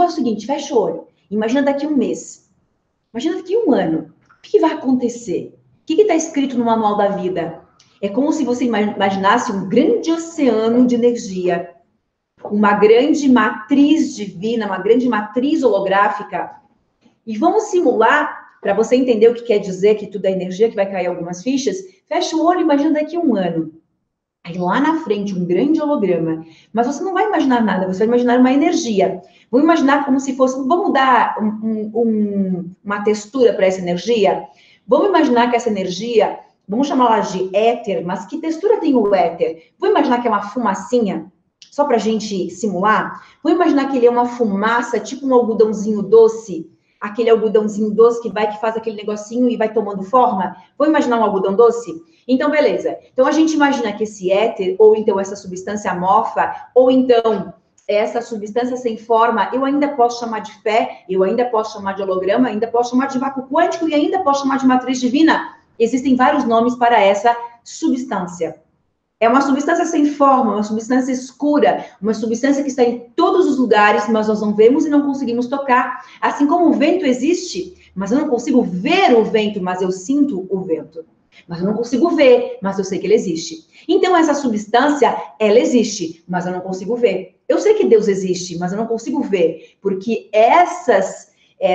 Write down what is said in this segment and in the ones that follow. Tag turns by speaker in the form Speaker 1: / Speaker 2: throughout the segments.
Speaker 1: faz o seguinte, fecha o olho. Imagina daqui um mês. Imagina daqui um ano. O que vai acontecer? O que está escrito no manual da vida? É como se você imaginasse um grande oceano de energia, uma grande matriz divina, uma grande matriz holográfica. E vamos simular, para você entender o que quer dizer que tudo é energia, que vai cair algumas fichas, fecha o olho e imagina daqui um ano. Aí lá na frente, um grande holograma. Mas você não vai imaginar nada, você vai imaginar uma energia. Vamos imaginar como se fosse... Vamos dar uma textura para essa energia? Vamos imaginar que essa energia, vamos chamá-la de éter, mas que textura tem o éter? Vamos imaginar que é uma fumacinha, só para a gente simular? Vamos imaginar que ele é uma fumaça, tipo um algodãozinho doce, aquele algodãozinho doce que faz aquele negocinho e vai tomando forma. Vamos imaginar um algodão doce? Então, beleza. Então, a gente imagina que esse éter, ou então essa substância amorfa, ou então essa substância sem forma, eu ainda posso chamar de fé, eu ainda posso chamar de holograma, ainda posso chamar de vácuo quântico e ainda posso chamar de matriz divina. Existem vários nomes para essa substância. É uma substância sem forma, uma substância escura, uma substância que está em todos os lugares, mas nós não vemos e não conseguimos tocar. Assim como o vento existe, mas eu não consigo ver o vento, mas eu sinto o vento. Mas eu não consigo ver, mas eu sei que ele existe. Então, essa substância, ela existe, mas eu não consigo ver. Eu sei que Deus existe, mas eu não consigo ver, porque essas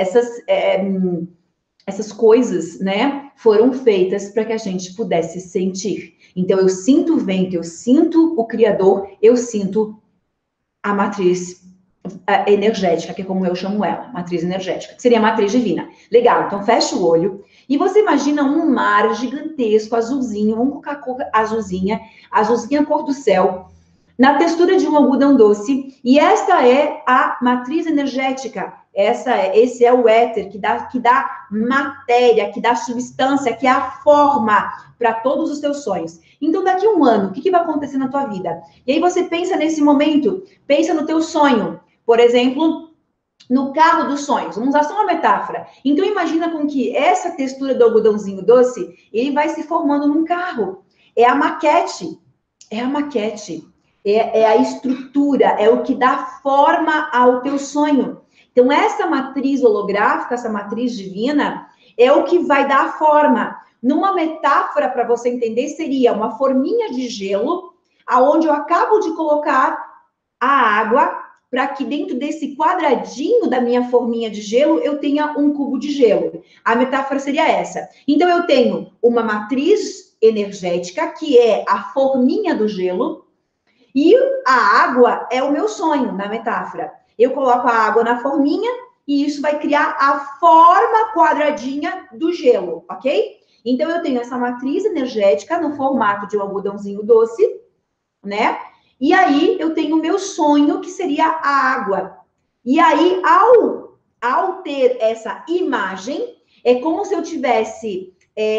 Speaker 1: coisas, né, foram feitas para que a gente pudesse sentir. Então, eu sinto o vento, eu sinto o Criador, eu sinto a matriz energética, que é como eu chamo ela, matriz energética, que seria a matriz divina. Legal, então fecha o olho e você imagina um mar gigantesco, azulzinho, vamos colocar a cor azulzinha cor do céu, na textura de um algodão doce, e esta é a matriz energética, esse é o éter que dá matéria, que dá substância, que é a forma para todos os teus sonhos. Então, daqui a um ano, o que vai acontecer na tua vida? E aí você pensa nesse momento, pensa no teu sonho, por exemplo, no carro dos sonhos. Vamos usar só uma metáfora. Então, imagina com que essa textura do algodãozinho doce, ele vai se formando num carro. É a maquete. É a maquete. É a estrutura, é o que dá forma ao teu sonho. Então, essa matriz holográfica, essa matriz divina, é o que vai dar a forma. Numa metáfora, para você entender, seria uma forminha de gelo, aonde eu acabo de colocar a água, para que dentro desse quadradinho da minha forminha de gelo, eu tenha um cubo de gelo. A metáfora seria essa. Então, eu tenho uma matriz energética, que é a forminha do gelo, e a água é o meu sonho, na metáfora. Eu coloco a água na forminha e isso vai criar a forma quadradinha do gelo, ok? Então, eu tenho essa matriz energética no formato de um algodãozinho doce, né? E aí, eu tenho o meu sonho, que seria a água. E aí, ao ter essa imagem, é como se eu tivesse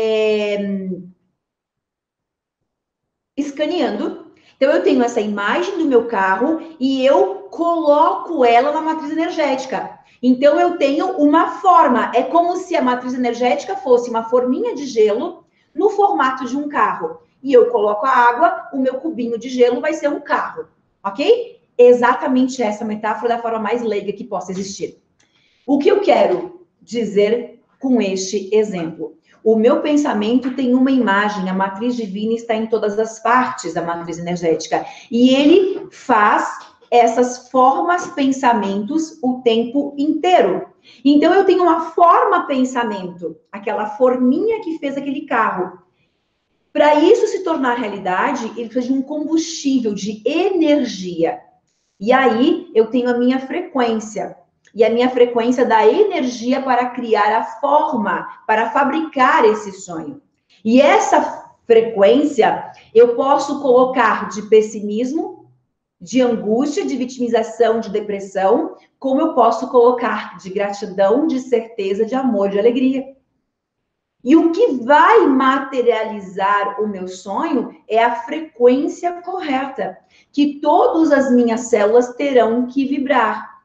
Speaker 1: escaneando. Então, eu tenho essa imagem do meu carro e eu coloco ela na matriz energética. Então, eu tenho uma forma. É como se a matriz energética fosse uma forminha de gelo no formato de um carro. E eu coloco a água, o meu cubinho de gelo vai ser um carro. Ok? Exatamente essa metáfora da forma mais leiga que possa existir. O que eu quero dizer com este exemplo? O meu pensamento tem uma imagem, a matriz divina está em todas as partes da matriz energética. E ele faz essas formas pensamentos o tempo inteiro. Então, eu tenho uma forma pensamento, aquela forminha que fez aquele carro. Para isso se tornar realidade, ele precisa de um combustível, de energia. E aí, eu tenho a minha frequência. E a minha frequência dá energia para criar a forma, para fabricar esse sonho. E essa frequência eu posso colocar de pessimismo, de angústia, de vitimização, de depressão, como eu posso colocar de gratidão, de certeza, de amor, de alegria. E o que vai materializar o meu sonho é a frequência correta, que todas as minhas células terão que vibrar.